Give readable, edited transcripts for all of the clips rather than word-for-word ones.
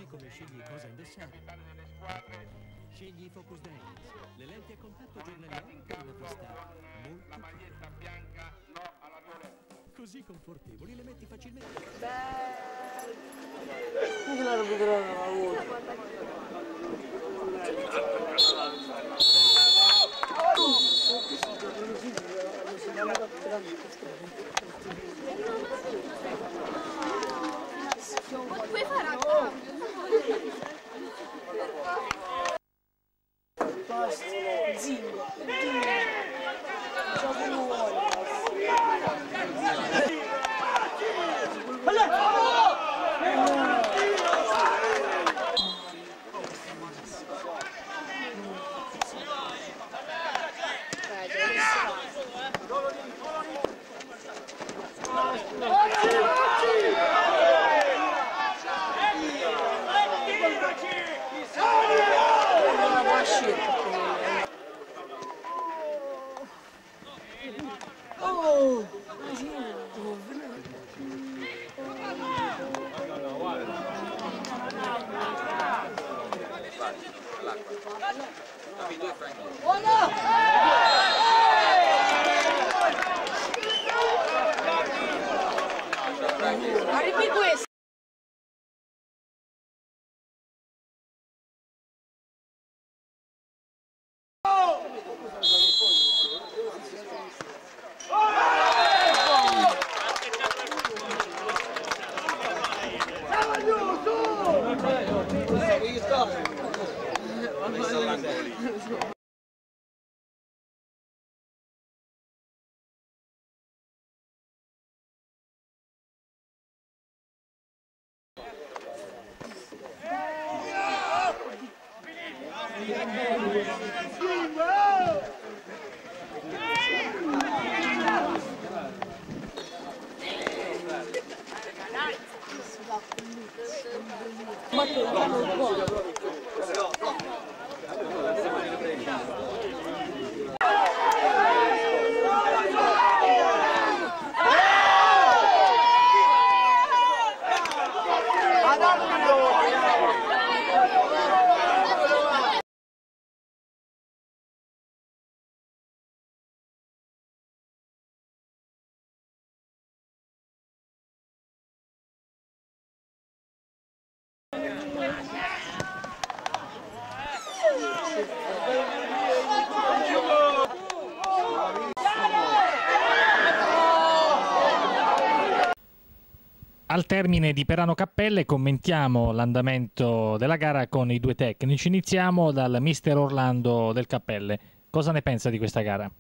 così come scegli cosa indossare. Scegli Focus Dance, le lenti a contatto giornaliere per una vista molto bianca, no alla violenza. Così confortevoli le metti facilmente. Puoi fare a basta, zingo, gioco nuovo. Arrivi questo. Al termine di Perano Cappelle commentiamo l'andamento della gara con i due tecnici. Iniziamo dal mister Orlando del Cappelle. Cosa ne pensa di questa gara?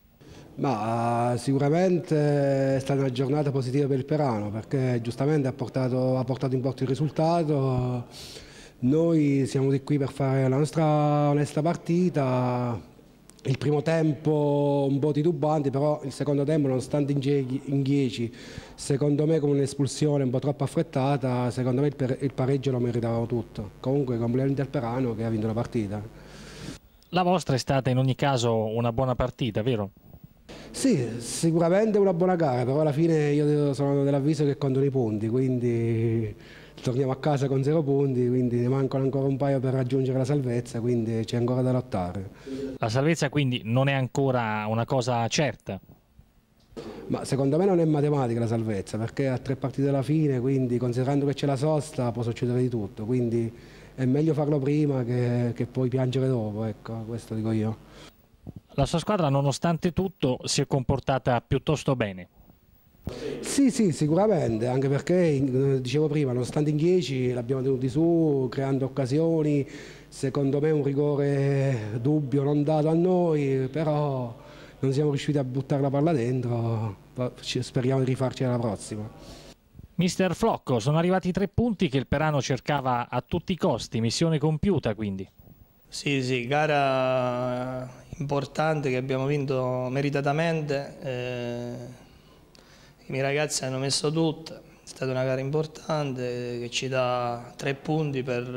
Ma sicuramente è stata una giornata positiva per il Perano perché giustamente ha portato in porto il risultato. Noi siamo di qui per fare la nostra onesta partita. Il primo tempo un po' titubante, però il secondo tempo, nonostante in 10, secondo me con un'espulsione un po' troppo affrettata, secondo me il pareggio lo meritavamo tutto. Comunque complimenti al Perano che ha vinto la partita. La vostra è stata in ogni caso una buona partita, vero? Sì, sicuramente una buona gara, però alla fine io sono dell'avviso che contano i punti, quindi torniamo a casa con 0 punti, quindi ne mancano ancora un paio per raggiungere la salvezza, quindi c'è ancora da lottare. La salvezza quindi non è ancora una cosa certa? Ma secondo me non è matematica la salvezza, perché a 3 partite alla fine, quindi considerando che c'è la sosta può succedere di tutto, quindi è meglio farlo prima che poi piangere dopo, ecco, questo dico io. La sua squadra nonostante tutto si è comportata piuttosto bene. Sì, sicuramente, anche perché, dicevo prima, nonostante in 10 l'abbiamo tenuti su, creando occasioni, secondo me un rigore dubbio non dato a noi, però non siamo riusciti a buttare la palla dentro, speriamo di rifarci alla prossima. Mister Flocco, sono arrivati 3 punti che il Perano cercava a tutti i costi, missione compiuta quindi. Sì, gara importante che abbiamo vinto meritatamente. I miei ragazzi hanno messo tutto, è stata una gara importante che ci dà 3 punti per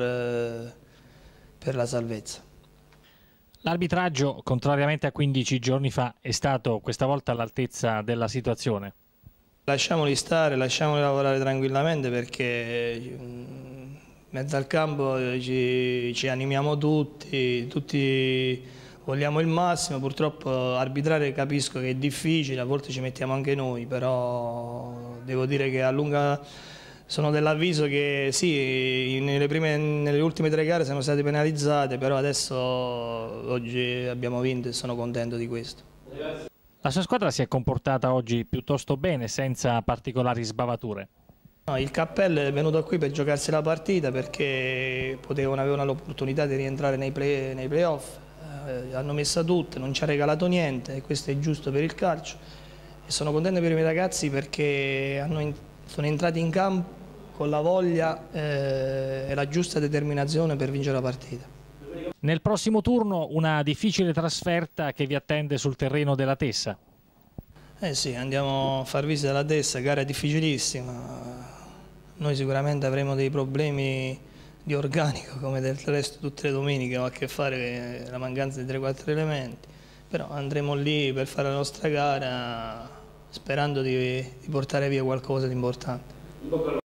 la salvezza. L'arbitraggio, contrariamente a 15 giorni fa, è stato questa volta all'altezza della situazione. Lasciamoli stare, lasciamoli lavorare tranquillamente perché mezzo al campo ci animiamo tutti vogliamo il massimo. Purtroppo arbitrare capisco che è difficile, a volte ci mettiamo anche noi, però devo dire che a lunga sono dell'avviso che sì, nelle ultime 3 gare siamo state penalizzate, però adesso oggi abbiamo vinto e sono contento di questo. La sua squadra si è comportata oggi piuttosto bene, senza particolari sbavature. No, il Cappelle è venuto qui per giocarsi la partita perché avevano l'opportunità di rientrare nei playoff, hanno messo tutte, non ci ha regalato niente e questo è giusto per il calcio. E sono contento per i miei ragazzi perché sono entrati in campo con la voglia e la giusta determinazione per vincere la partita. Nel prossimo turno una difficile trasferta che vi attende sul terreno della Tessa. Sì, andiamo a far visita alla Tessa, gara difficilissima. Noi sicuramente avremo dei problemi di organico, come del resto tutte le domeniche, ha a che fare con la mancanza di 3-4 elementi. Però andremo lì per fare la nostra gara sperando di portare via qualcosa di importante.